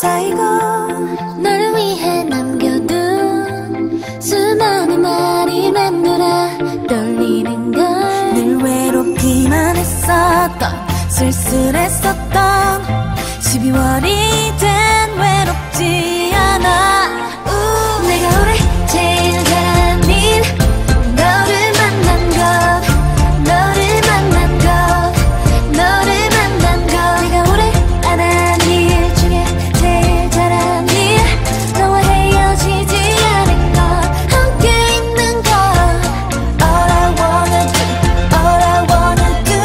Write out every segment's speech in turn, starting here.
쌓이고 너를 위해 남겨둔 수많은 말이 맴돌아 떨리는 걸 늘 외롭기만 했었던 쓸쓸했었던 12월이 된 외롭지 않아 내가 올해 제일 잘한 일 너를 만난 것 너를 만난 것 너를 만난 것 내가 올해 안 한 일 중에 제일 잘한 일 너와 헤어지지 않은 것 함께 있는 것 All I wanna do All I wanna do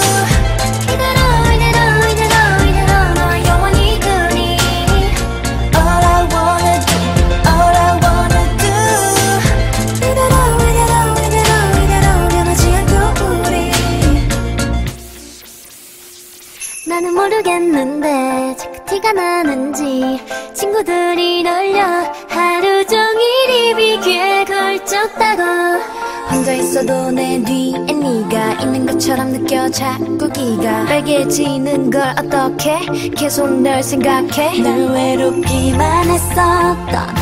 이대로 너와 영원히 둘이 All I wanna do All I wanna do 이대로 변하지 않고 우리 나는 모르겠는데 자꾸 티가 나는지 친구들이 놀려 하루 종일 입이 귀에 걸쳤다고 혼자 있어도 내 뒤에 네가 있는 것처럼 느껴 자꾸 기가 빨개지는 걸 어떡해 계속 널 생각해 늘 외롭기만 했었던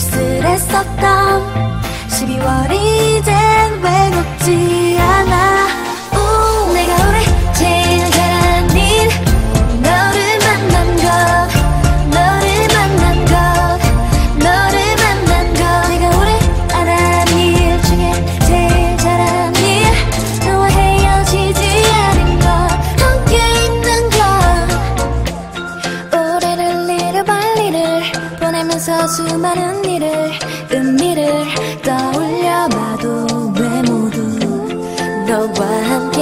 쓸쓸했었던 12월이 된 외롭지 않아 내가 올해 제일 잘한 일 너를 만난 것 너를 만난 것 너를 만난 것 내가 올해 안 한 일 중에 제일 잘한 일 너와 헤어지지 않은 것 함께 있는 것 올해를 잃어버리를 보내면서 수많은 일을 의미를 떠올려봐도 왜 모두 너와 함께